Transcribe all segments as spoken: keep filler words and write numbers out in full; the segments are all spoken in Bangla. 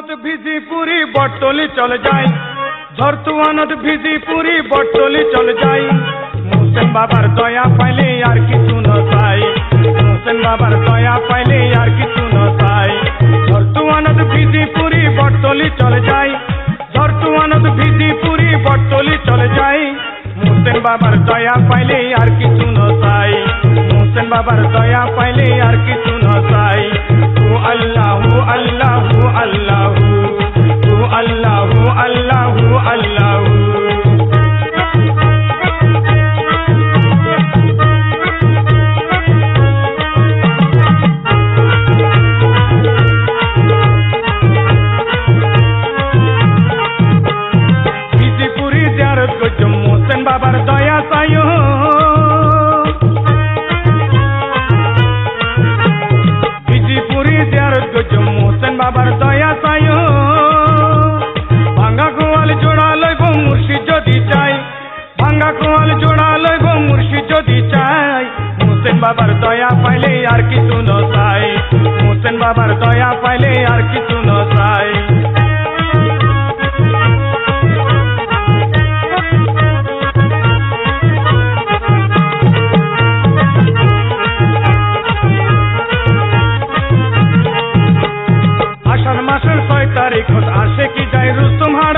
আনত ভিজি পুরি বটলি চলে যাই ঝরতু আনত ভিজি পুরি বটলি চলে যাই মোহসেন বাবার দয়া পাইলে আর কিছু ন চাই মোহসেন বাবার দয়া পাইলে আর কিছু ন চাই ঝরতু আনত ভিজি পুরি বটলি চলে যাই ঝরতু আনত ভিজি পুরি বটলি চলে যাই মোহসেন বাবার দয়া পাইলে আর কিছু ন চাই মোহসেন বাবার দয়া পাইলে আর কিছু ন চাই হু আল্লাহ হু আল্লাহ হু আল্লাহ হু আল্লাহ হু আল্লাহ হু আল্লাহ বিজিপুরি জিয়ারত করছো মোহসেন বাবার দয়া চাইও বিজিপুরি জিয়ারত করছো মোহসেন বাবার দয়া চাইও ভাঙ্গা গোয়াল জোড়া লইব মুর্শিদ যদি চাই ভাঙ্গা গোয়াল জোড়া লইব মুর্শিদ যদি চাই মোহসেন বাবার দয়া পাইলে আর কিছু ন চাই মোহসেন বাবার দয়া পাইলে আর কিছু ন চাই আষাঢ় মাসের ছয় তারিখ আসে কি যাই রুস্তুম হাড়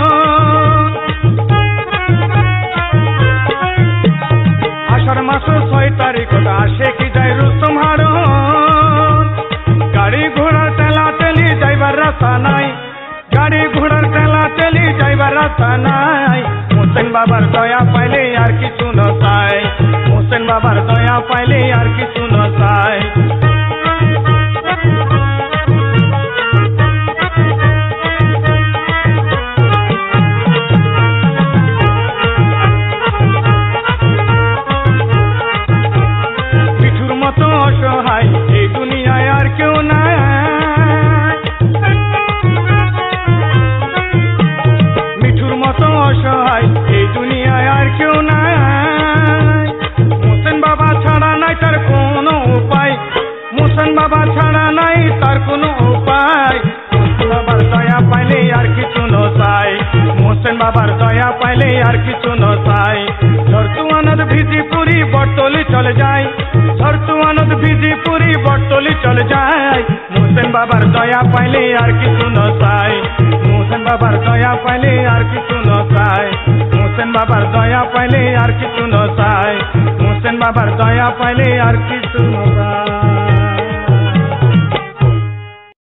আষাঢ় মাসের ছয় তারিখ আসে কি যাই রুস্তুম হাড় গাড়ি ঘোড়ার টেলা টেলি যাইবার রাস্তা নাই গাড়ি ঘোড়ার টেলা টেলি যাইবার রাস্তা নাই মোহসেন বাবার দয়া পাইলে আর কিছু ন চাই মোহসেন বাবার দয়া পাইলে আর কিছু ন চাই অসহায় এই দুনিয়ায় আর কেউ নাই মিঠুর মতো অসহায় এই দুনিয়ায় আর কেউ নাই মোহসেন বাবা ছাড়া নাই তার কোনো উপায় মোহসেন বাবা ছাড়া নাই তার কোনো উপায় মোহসেন বাবার দয়া পাইলে আর কিছু ন চাই মোহসেন বাবার দয়া পাইলে আর কিছু ন চাই ঝরতু আনন্দ ভিজি পুরি বটলি চলে যায় ঝরতু আনন্দ ভিজি পুরি বটলি চলে যায় মোহসেন বাবার দয়া পাইলে আর কিছু ন চাই মোহসেন বাবার দয়া পাইলে আর কিছু ন চাই মোহসেন বাবার দয়া পাইলে আর কিছু ন চাই মোহসেন বাবার দয়া পাইলে আর কিছু ন